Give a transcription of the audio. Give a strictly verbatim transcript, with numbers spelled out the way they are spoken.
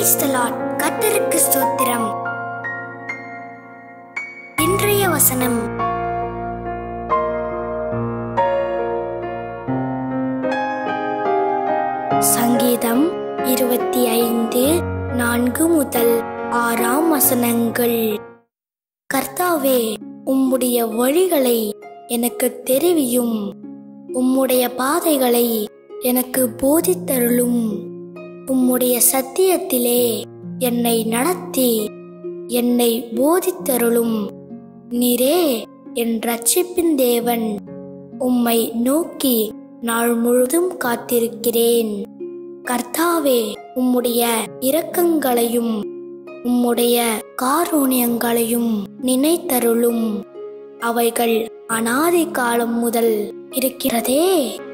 Praise the Lord. கர்த்தருக்கு ஸ்தோத்திரம். இன்றைய வசனம் சங்கீதம் இருபத்தி ஐந்து நான்கு முதல் ஆறாம் வசனங்கள். கர்த்தாவே, உம்முடைய வழிகளை எனக்கு தெரிவியும், உம்முடைய பாதைகளை எனக்கு போதித்தருளும். உம்முடைய சத்தியத்திலே என்னை நடத்தி என்னை போதித்தருளும். நீரே என் இரட்சிப்பின் தேவன். உம்மை நோக்கி நாள் முழுதும் காத்திருக்கிறேன். கர்த்தாவே, உம்முடைய இரக்கங்களையும் உம்முடைய காருண்யங்களையும் நினைத்தருளும். அவைகள் அநாதி காலம் முதல் இருக்கிறதே.